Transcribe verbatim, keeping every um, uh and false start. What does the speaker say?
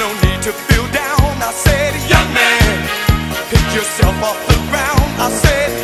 no need to feel down. I said, young man, pick yourself off the ground. I said,